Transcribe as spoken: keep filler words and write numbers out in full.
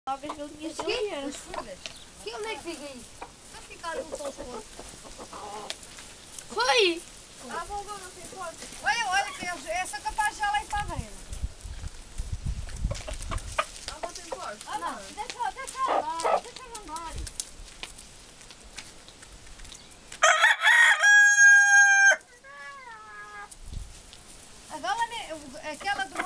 Logo as galinhas dele vieram. Que onde é que fica isso? Vai ficar um só escuro. Foi! Ah, vou, vou, não se importa. Olha, olha, que eles, essa é capaz de já lá ir para a beira. Ah, vou te importa. Ah, não, deixa, deixa andar, deixa andar. A galinha, aquela do